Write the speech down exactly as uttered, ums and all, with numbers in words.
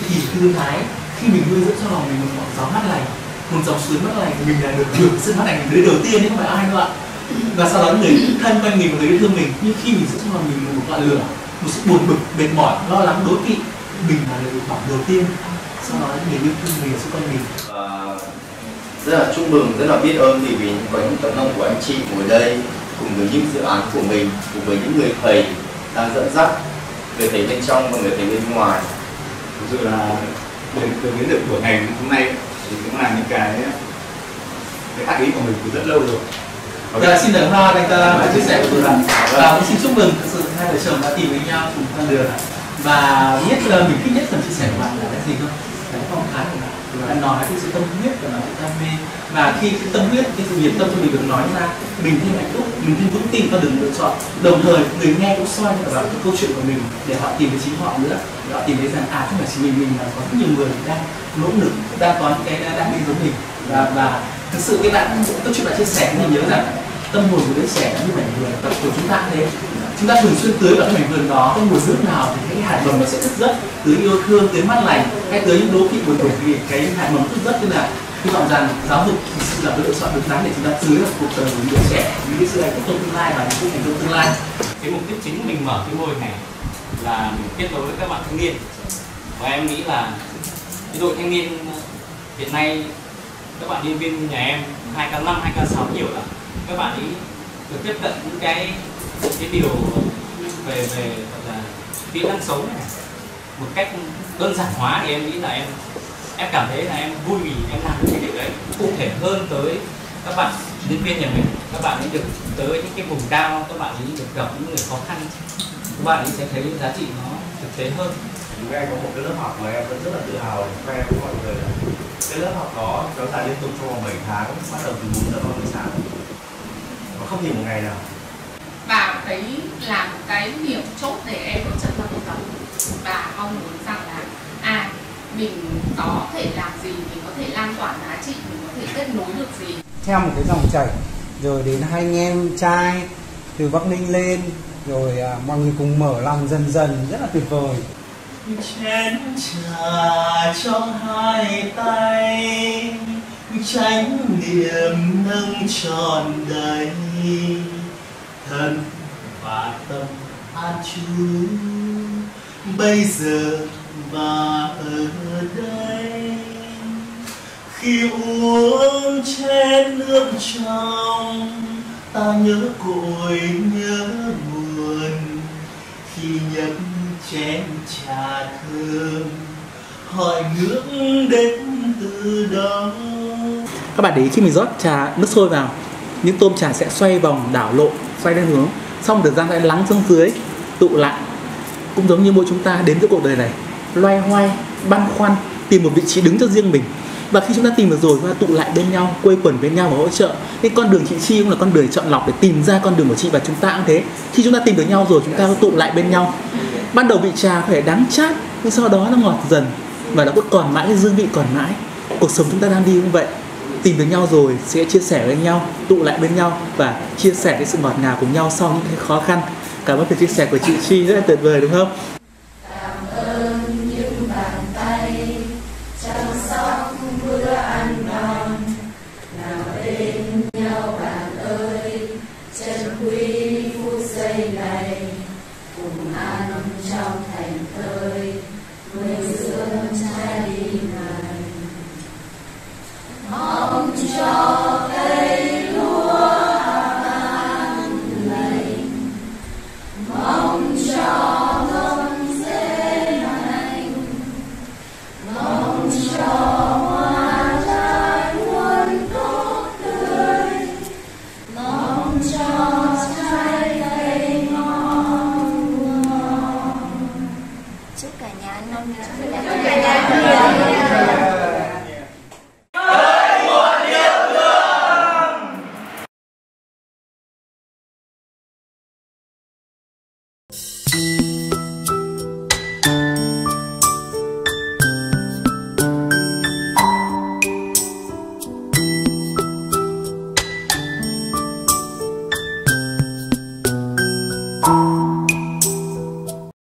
thì thư thái khi mình nuôi dưỡng cho lòng mình một ngọn gió mát lành, một dòng suối mát lành, mình là được hưởng sự mát lành người đầu tiên đấy, không phải ai đâu ạ. Và sau đó người thân quanh mình và người yêu thương mình, nhưng khi mình giữ trong lòng mình một ngọn lửa, một sự buồn bực, mệt mỏi, lo lắng, đố kỵ, mình là người được bỏng đầu tiên. Sau đó người yêu thương mình là xung quanh mình. Và rất là chúc mừng, rất là biết ơn vì vì có những tấm lòng của anh chị ngồi đây cùng với những dự án của mình, cùng với những người thầy đang dẫn dắt, người thầy bên trong và người thầy bên ngoài. Thực sự là đến từ đến được buổi ngày hôm nay thì cũng là những cái cái ác ý của mình từ rất lâu rồi. Và xin đợi hoa anh ta đã chia sẻ với tôi rằng và cũng xin chúc mừng thực sự hai vợ chồng đã tìm với nhau cùng con đường. Và biết là mình thích nhất phần chia sẻ của bạn là cái gì không? Cái phong thái của bạn. Bạn nói cái sự tâm huyết và nói sự đam mê. Và khi cái tâm huyết, cái sự nhiệt tâm cho mình được nói ra, mình thêm hạnh phúc, mình thêm vững tin con đường lựa chọn. Đồng thời người nghe cũng soi vào cái câu chuyện của mình để họ tìm đến chính họ nữa. Để họ tìm thấy rằng à không phải chỉ mình mình mà có rất nhiều người đang nỗ lực, đang có những cái đam mê giống mình. Và và thực sự cái bạn câu chuyện bạn chia sẻ mình nhớ rằng tâm hồn của đứa trẻ như mảnh vườn tập của chúng ta thế, chúng ta thường xuyên tưới vào cái mảnh vườn đó, cái mùa nước nào thì cái hạt mầm nó sẽ thức rất tưới yêu thương, tưới mát lành, hay tưới những đố kỵ buồn bực thì cái hạt mầm thức rất. Tức là hy vọng rằng giáo dục thực sự là cái lựa chọn đúng đắn để chúng ta tưới vào cuộc đời của những đứa trẻ, những cái sự hạnh phúc trong tương lai và những cái thành công tương lai. Cái mục đích chính mình mở cái mô hình này là mình kết nối với các bạn thanh niên, và em nghĩ là cái đội thanh niên hiện nay các bạn nhân viên nhà em hai k năm, hai k sáu nhiều lắm, các bạn ấy được tiếp cận những cái cái điều về về gọi là kỹ năng sống này một cách đơn giản hóa, thì em nghĩ là em em cảm thấy là em vui vì em làm được cái điều đấy. Cụ thể hơn tới các bạn nhân viên nhà mình, các bạn ấy được tới những cái vùng cao, các bạn ấy được gặp những người khó khăn, các bạn ấy sẽ thấy giá trị nó thực tế hơn. Chúng em có một cái lớp học mà em vẫn rất là tự hào để khoe với mọi người là cái lớp học đó kéo dài liên tục trong vòng bảy tháng, bắt đầu từ bốn giờ ba mươi sáng, nó không nghỉ một ngày nào. Và đấy là một cái điểm chốt để em bước chân vào cuộc sống và mong muốn rằng là à mình có thể làm gì, mình có thể lan tỏa giá trị, mình có thể kết nối được gì theo một cái dòng chảy, rồi đến hai anh em trai từ Bắc Ninh lên, rồi à, mọi người cùng mở lòng dần dần, rất là tuyệt vời. Chén trà trong hai tay, chánh niệm nâng tròn đầy, thân và tâm an trú bây giờ và ở đây. Khi uống chén nước trong, ta nhớ cội nhớ buồn. Khi nhấp chén trà thơm, hỏi nước đến từ đâu. Các bạn để ý khi mình rót trà nước sôi vào, những tôm trà sẽ xoay vòng đảo lộn, xoay lên hướng, xong thời gian sẽ lắng xuống dưới, tụ lại. Cũng giống như mỗi chúng ta đến với cuộc đời này, loay hoay, băn khoăn, tìm một vị trí đứng cho riêng mình. Và khi chúng ta tìm được rồi, chúng ta tụ lại bên nhau, quây quần bên nhau và hỗ trợ. Cái con đường chị Chi cũng là con đường chọn lọc để tìm ra con đường của chị, và chúng ta cũng thế. Khi chúng ta tìm được nhau rồi, chúng ta tụ lại bên nhau. Ban đầu vị trà có thể đắng chát, nhưng sau đó nó ngọt dần và nó cứ còn mãi, cái dư vị còn mãi. Cuộc sống chúng ta đang đi cũng vậy. Tìm được nhau rồi sẽ chia sẻ với nhau, tụ lại bên nhau và chia sẻ cái sự ngọt ngào cùng nhau sau những cái khó khăn. Cảm ơn việc chia sẻ của chị Chi rất là tuyệt vời, đúng không? Cảm ơn những bàn tay chăm sóc bữa ăn ngon, nào bên nhau bạn ơi, trân quý phút giây này, cùng ăn trong thành thơi, nuôi dưỡng trái tim này. Mong cho